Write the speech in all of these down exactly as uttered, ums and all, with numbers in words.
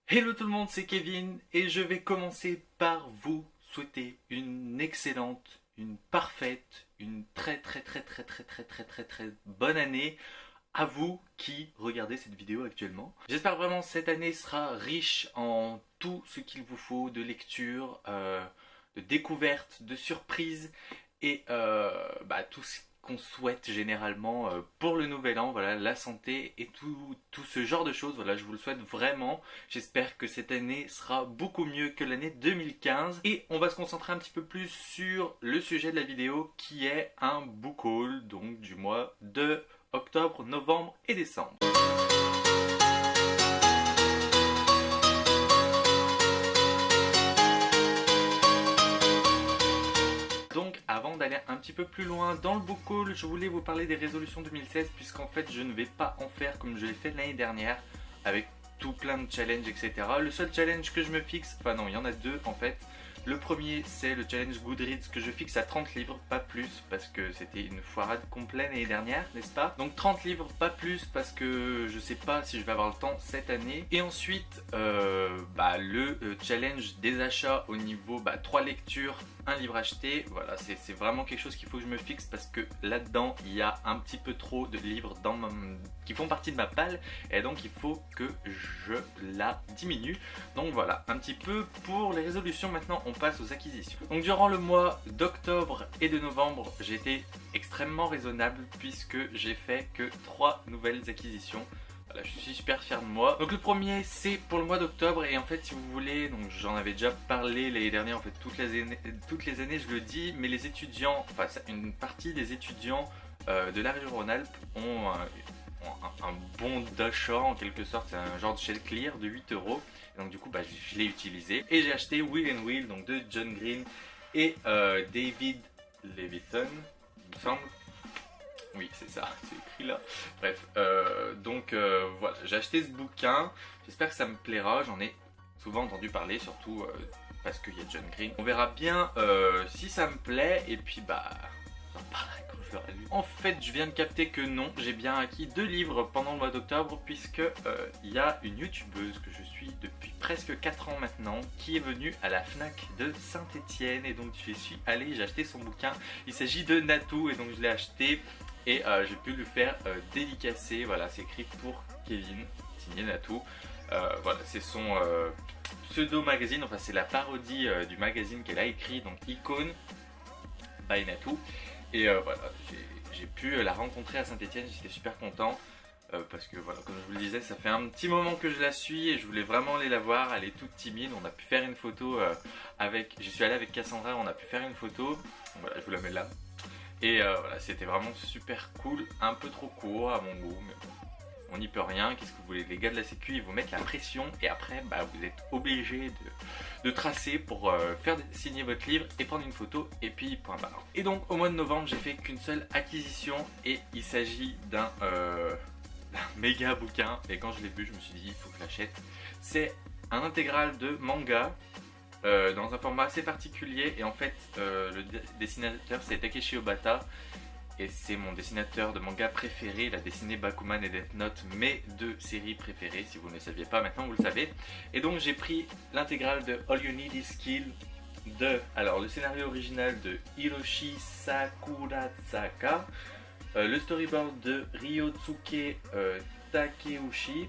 Hello tout le monde, c'est Kevin et je vais commencer par vous souhaiter une excellente, une parfaite, une très très très très très très très très très bonne année à vous qui regardez cette vidéo actuellement. J'espère vraiment que cette année sera riche en tout ce qu'il vous faut de lecture, euh, de découvertes, de surprises et euh, bah, tout ce qu'on souhaite généralement euh, pour le nouvel an, voilà, la santé et tout, tout ce genre de choses, voilà, je vous le souhaite vraiment. J'espère que cette année sera beaucoup mieux que l'année deux mille quinze et on va se concentrer un petit peu plus sur le sujet de la vidéo qui est un book haul, donc du mois de octobre, novembre et décembre. Donc avant d'aller un petit peu plus loin dans le book haul, je voulais vous parler des résolutions deux mille seize puisqu'en fait je ne vais pas en faire comme je l'ai fait l'année dernière avec tout plein de challenges et cetera. Le seul challenge que je me fixe, enfin non il y en a deux en fait. Le premier c'est le challenge Goodreads que je fixe à trente livres, pas plus parce que c'était une foirade complète l'année dernière, n'est-ce pas? Donc trente livres, pas plus parce que je sais pas si je vais avoir le temps cette année. Et ensuite euh, bah, le euh, challenge des achats au niveau bah, trois lectures, un livre acheté. Voilà, c'est vraiment quelque chose qu'il faut que je me fixe parce que là-dedans il y a un petit peu trop de livres dans ma... qui font partie de ma palle et donc il faut que je la diminue. Donc voilà, un petit peu pour les résolutions. Maintenant on passe aux acquisitions. Donc durant le mois d'octobre et de novembre, j'ai été extrêmement raisonnable puisque j'ai fait que trois nouvelles acquisitions. Voilà, je suis super fier de moi. Donc le premier c'est pour le mois d'octobre et en fait si vous voulez, donc j'en avais déjà parlé l'année dernière, en fait toutes les années, toutes les années je le dis, mais les étudiants, enfin une partie des étudiants euh, de la région Rhône-Alpes ont un, un, un bon d'achat en quelque sorte, c'est un genre de shell clear de huit euros. Donc du coup bah, je l'ai utilisé et j'ai acheté Will and Will donc de John Green et euh, David Leviton, il me semble. Oui c'est ça, c'est écrit là. Bref, euh, donc euh, voilà, j'ai acheté ce bouquin, j'espère que ça me plaira, j'en ai souvent entendu parler, surtout euh, parce qu'il y a John Green. On verra bien euh, si ça me plaît et puis bah j'en parlerai quand je l'aurai lu. En fait je viens de capter que non, j'ai bien acquis deux livres pendant le mois d'octobre puisque euh, il y a une youtubeuse que je suis depuis presque quatre ans maintenant qui est venue à la Fnac de Saint-Étienne et donc j'y suis allé, j'ai acheté son bouquin. Il s'agit de Natou et donc je l'ai acheté et euh, j'ai pu lui faire euh, dédicacer. Voilà, c'est écrit pour Kevin, signé Natou. Euh, voilà, c'est son euh, pseudo magazine, enfin c'est la parodie euh, du magazine qu'elle a écrit, donc Icône by Natou. Et euh, voilà, j'ai pu la rencontrer à Saint-Étienne, j'étais super content. Euh, parce que voilà, comme je vous le disais, ça fait un petit moment que je la suis et je voulais vraiment aller la voir. Elle est toute timide, on a pu faire une photo euh, avec, j'y suis allé avec Cassandra, on a pu faire une photo. Voilà, je vous la mets là. Et euh, voilà, c'était vraiment super cool, un peu trop court à mon goût, mais bon, on n'y peut rien. Qu'est-ce que vous voulez, les gars de la sécu, ils vous mettent la pression et après, bah, vous êtes obligé de, de tracer pour euh, faire signer votre livre et prendre une photo et puis point barre. Et donc au mois de novembre, j'ai fait qu'une seule acquisition et il s'agit d'un euh, méga bouquin et quand je l'ai vu je me suis dit il faut que je l'achète. C'est un intégral de manga euh, dans un format assez particulier et en fait euh, le dessinateur c'est Takeshi Obata et c'est mon dessinateur de manga préféré. Il a dessiné Bakuman et Death Note, mes deux séries préférées. Si vous ne le saviez pas, maintenant vous le savez. Et donc j'ai pris l'intégrale de All You Need Is Kill de, alors le scénario original de Hiroshi Sakurazaka, Euh, le storyboard de Ryotsuke euh, Takeuchi,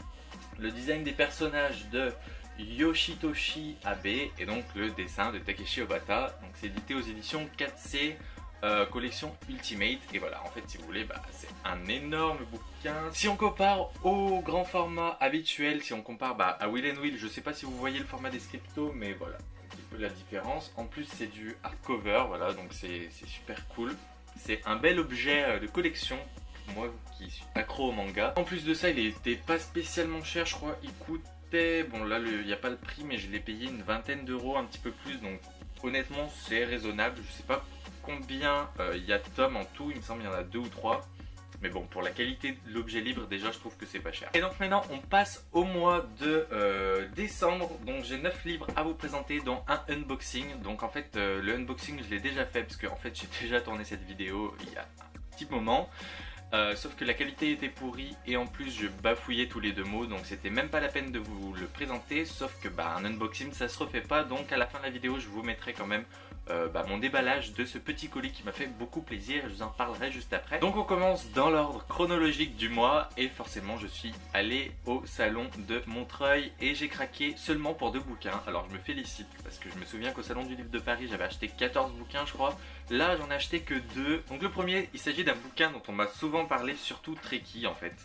le design des personnages de Yoshitoshi Abe et donc le dessin de Takeshi Obata. Donc c'est édité aux éditions quatre C euh, collection Ultimate et voilà, en fait si vous voulez bah, c'est un énorme bouquin. Si on compare au grand format habituel, si on compare bah, à Will and Will, je sais pas si vous voyez le format des scriptos mais voilà un petit peu la différence. En plus c'est du hardcover, voilà, donc c'est super cool. C'est un bel objet de collection pour moi qui suis accro au manga. En plus de ça, il était pas spécialement cher, je crois. Il coûtait, bon là il n'y a pas le prix, mais je l'ai payé une vingtaine d'euros, un petit peu plus. Donc honnêtement, c'est raisonnable. Je sais pas combien euh, il y a de tomes en tout. Il me semble qu'il y en a deux ou trois. Mais bon, pour la qualité de l'objet libre, déjà je trouve que c'est pas cher. Et donc maintenant on passe au mois de euh, décembre. Donc j'ai neuf livres à vous présenter dont un unboxing. Donc en fait euh, le unboxing je l'ai déjà fait parce que en fait j'ai déjà tourné cette vidéo il y a un petit moment. Euh, sauf que la qualité était pourrie et en plus je bafouillais tous les deux mots, donc c'était même pas la peine de vous le présenter. Sauf que bah, un unboxing ça se refait pas, donc à la fin de la vidéo je vous mettrai quand même euh, bah, mon déballage de ce petit colis qui m'a fait beaucoup plaisir. Je vous en parlerai juste après. Donc on commence dans l'ordre chronologique du mois et forcément je suis allé au salon de Montreuil et j'ai craqué seulement pour deux bouquins. Alors je me félicite parce que je me souviens qu'au salon du livre de Paris j'avais acheté quatorze bouquins je crois. Là j'en ai acheté que deux. Donc le premier il s'agit d'un bouquin dont on m'a souvent parlé, surtout Trekkie en fait.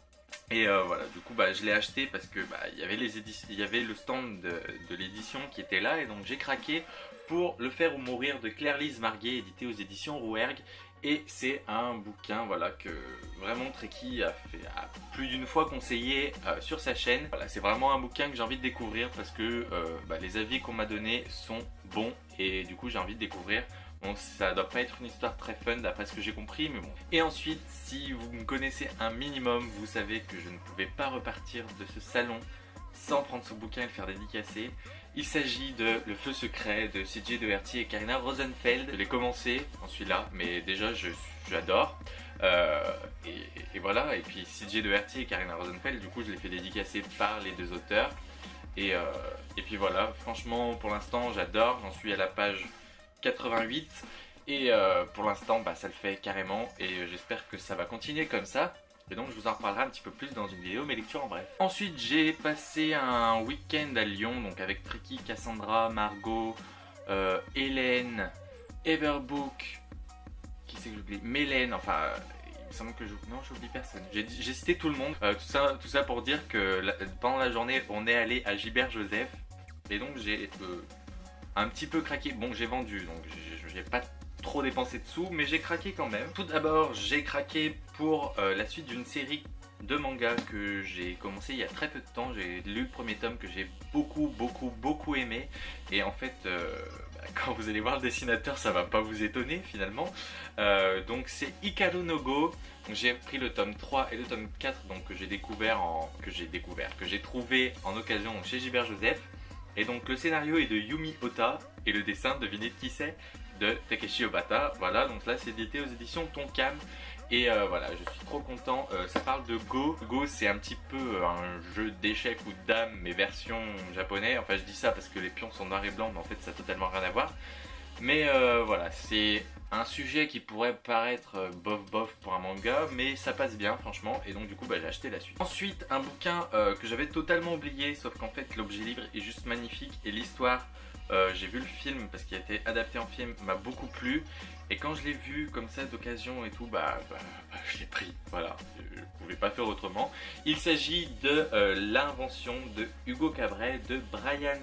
Et euh, voilà, du coup bah, je l'ai acheté parce que bah, il y avait les éditions, il y avait le stand de, de l'édition qui était là et donc j'ai craqué pour Le Faire ou Mourir de Claire-Lise Marguet, édité aux éditions Rouergue. Et c'est un bouquin voilà, que vraiment Trekkie a, fait, a plus d'une fois conseillé euh, sur sa chaîne. Voilà, c'est vraiment un bouquin que j'ai envie de découvrir parce que euh, bah, les avis qu'on m'a donnés sont bons et du coup j'ai envie de découvrir. Bon, ça doit pas être une histoire très fun d'après ce que j'ai compris, mais bon. Et ensuite, si vous me connaissez un minimum, vous savez que je ne pouvais pas repartir de ce salon sans prendre ce bouquin et le faire dédicacer. Il s'agit de Le Feu Secret de C J Doherty et Karina Rosenfeld. Je l'ai commencé en celui-là, mais déjà j'adore. Euh, et, et voilà, et puis C J Doherty et Karina Rosenfeld, du coup je l'ai fait dédicacer par les deux auteurs. Et, euh, et puis voilà, franchement pour l'instant j'adore, j'en suis à la page quatre-vingt-huit et euh, pour l'instant bah, ça le fait carrément et j'espère que ça va continuer comme ça et donc je vous en reparlerai un petit peu plus dans une vidéo mes lectures en bref. Ensuite j'ai passé un week-end à Lyon donc avec Trekkie, Cassandra, Margot, euh, Hélène, Everbook, qui c'est que j'oublie, Mélène, enfin euh, il me semble que je... non j'oublie personne, j'ai cité tout le monde, euh, tout, ça, tout ça pour dire que la... pendant la journée on est allé à Gilbert Joseph et donc j'ai euh, un petit peu craqué. Bon, j'ai vendu, donc j'ai pas trop dépensé de sous, mais j'ai craqué quand même. Tout d'abord, j'ai craqué pour euh, la suite d'une série de mangas que j'ai commencé il y a très peu de temps. J'ai lu le premier tome que j'ai beaucoup, beaucoup, beaucoup aimé. Et en fait, euh, bah, quand vous allez voir le dessinateur, ça va pas vous étonner finalement. Euh, donc c'est Hikaru no Go. J'ai pris le tome trois et le tome quatre, donc que j'ai découvert, en... que j'ai découvert, que j'ai trouvé en occasion chez Gilbert Joseph. Et donc le scénario est de Yumi Ota et le dessin, devinez qui c'est, de Takeshi Obata. Voilà, donc là c'est édité aux éditions Tonkam. Et euh, voilà, je suis trop content. Euh, ça parle de Go. Go c'est un petit peu un jeu d'échecs ou de dames mais version japonais. Enfin je dis ça parce que les pions sont noirs et blancs mais en fait ça n'a totalement rien à voir. Mais euh, voilà, c'est un sujet qui pourrait paraître bof bof pour un manga, mais ça passe bien franchement, et donc du coup bah, j'ai acheté la suite. Ensuite, un bouquin euh, que j'avais totalement oublié, sauf qu'en fait l'objet livre est juste magnifique, et l'histoire, euh, j'ai vu le film parce qu'il a été adapté en film, m'a beaucoup plu, et quand je l'ai vu comme ça d'occasion et tout, bah, bah, bah je l'ai pris, voilà, je ne pouvais pas faire autrement. Il s'agit de euh, L'invention de Hugo Cabret de Brian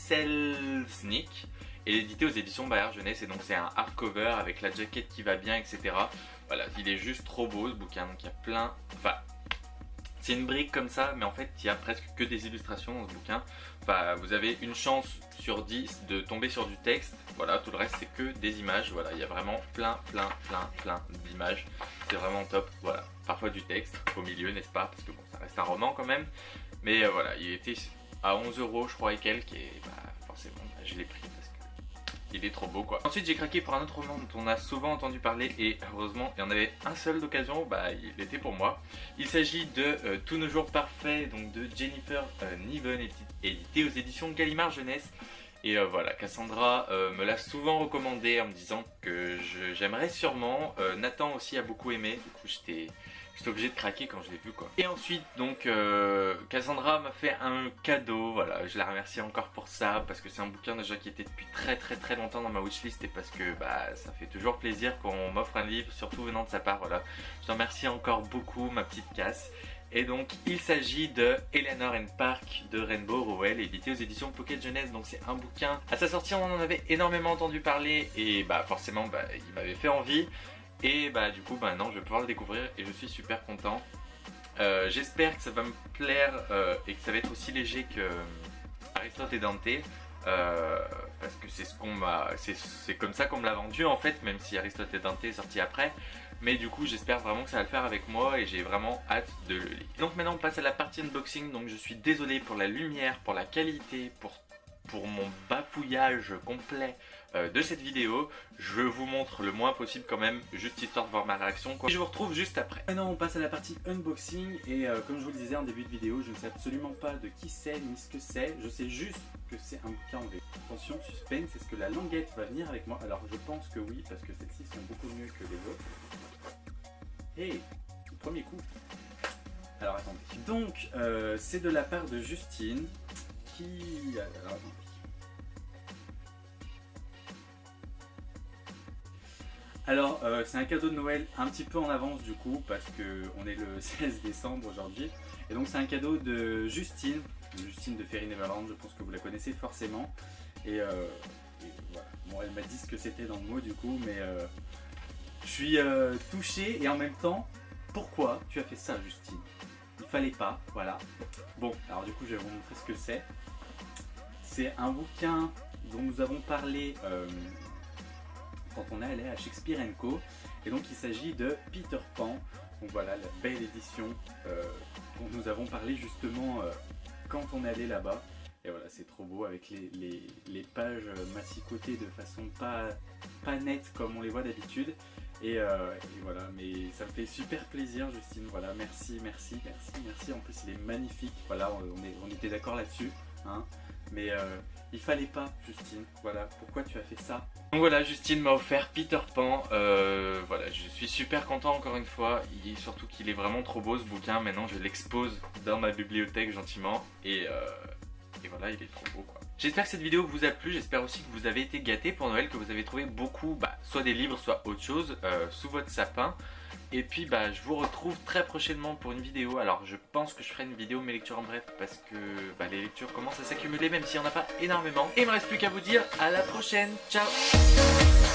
Selznick. Et édité aux éditions Bayard Jeunesse, et donc c'est un hardcover avec la jaquette qui va bien, et cetera. Voilà, il est juste trop beau ce bouquin, donc il y a plein... Enfin, c'est une brique comme ça, mais en fait il y a presque que des illustrations dans ce bouquin. Enfin, vous avez une chance sur dix de tomber sur du texte, voilà, tout le reste c'est que des images, voilà, il y a vraiment plein, plein, plein, plein d'images. C'est vraiment top, voilà. Parfois du texte au milieu, n'est-ce pas, parce que bon, ça reste un roman quand même. Mais euh, voilà, il était à onze euros je crois et quelques, et bah forcément, bah, je l'ai pris parce que il est trop beau quoi. Ensuite j'ai craqué pour un autre roman dont on a souvent entendu parler et heureusement il y en avait un seul d'occasion, bah il était pour moi. Il s'agit de euh, Tous nos jours parfaits, donc de Jennifer euh, Niven, édité aux éditions Gallimard Jeunesse. Et euh, voilà, Cassandra euh, me l'a souvent recommandé en me disant que j'aimerais sûrement. euh, Nathan aussi a beaucoup aimé, du coup j'étais... J'étais obligé de craquer quand je l'ai vu quoi. Et ensuite donc euh, Cassandra m'a fait un cadeau, voilà, je la remercie encore pour ça parce que c'est un bouquin déjà qui était depuis très très très longtemps dans ma wishlist et parce que bah ça fait toujours plaisir quand on m'offre un livre, surtout venant de sa part, voilà. Je te remercie encore beaucoup ma petite Cass. Et donc il s'agit de Eleanor and Park de Rainbow Rowell, édité aux éditions Pocket Jeunesse. Donc c'est un bouquin, à sa sortie on en avait énormément entendu parler et bah forcément bah, il m'avait fait envie. Et bah du coup maintenant je vais pouvoir le découvrir et je suis super content. euh, J'espère que ça va me plaire euh, et que ça va être aussi léger que euh, Aristote et Dante, euh, parce que c'est ce qu'on m'a, c'est comme ça qu'on me l'a vendu en fait, même si Aristote et Dante est sorti après. Mais du coup j'espère vraiment que ça va le faire avec moi et j'ai vraiment hâte de le lire. Donc maintenant on passe à la partie unboxing. Donc je suis désolé pour la lumière, pour la qualité, pour pour mon bafouillage complet euh, de cette vidéo, je vous montre le moins possible quand même, juste histoire de voir ma réaction quoi. Et je vous retrouve juste après. Maintenant on passe à la partie unboxing et euh, comme je vous le disais en début de vidéo, je ne sais absolument pas de qui c'est ni ce que c'est. Je sais juste que c'est un bouquin en V. Attention, suspense, est-ce que la languette va venir avec moi? Alors je pense que oui, parce que celles-ci sont beaucoup mieux que les autres. Et le premier coup. Alors attendez. Donc euh, c'est de la part de Justine qui... Alors attendez. Alors euh, c'est un cadeau de Noël un petit peu en avance du coup parce que on est le seize décembre aujourd'hui. Et donc c'est un cadeau de Justine, Justine de Fairy Neverland, je pense que vous la connaissez forcément. Et, euh, et voilà, bon elle m'a dit ce que c'était dans le mot du coup, mais euh, je suis euh, touché et en même temps, pourquoi tu as fait ça Justine? Il fallait pas, voilà. Bon, alors du coup je vais vous montrer ce que c'est. C'est un bouquin dont nous avons parlé euh, quand on est allé à Shakespeare and Co. Et donc il s'agit de Peter Pan. Donc voilà la belle édition euh, dont nous avons parlé justement euh, quand on est allé là-bas. Et voilà, c'est trop beau avec les, les, les pages massicotées de façon pas, pas nette comme on les voit d'habitude. Et, euh, et voilà, mais ça me fait super plaisir Justine, voilà, merci, merci, merci, merci. En plus il est magnifique, voilà, on, est, on était d'accord là-dessus, hein. Mais euh, il fallait pas Justine, voilà, pourquoi tu as fait ça? Donc voilà, Justine m'a offert Peter Pan, euh, voilà, je suis super content encore une fois, il, surtout qu'il est vraiment trop beau ce bouquin, maintenant je l'expose dans ma bibliothèque gentiment, et, euh, et voilà, il est trop beau quoi. J'espère que cette vidéo vous a plu, j'espère aussi que vous avez été gâtés pour Noël, que vous avez trouvé beaucoup, bah, soit des livres, soit autre chose, euh, sous votre sapin. Et puis bah, je vous retrouve très prochainement pour une vidéo. Alors je pense que je ferai une vidéo mes lectures en bref parce que bah, les lectures commencent à s'accumuler même s'il n'y en a pas énormément. Et il me reste plus qu'à vous dire à la prochaine, ciao.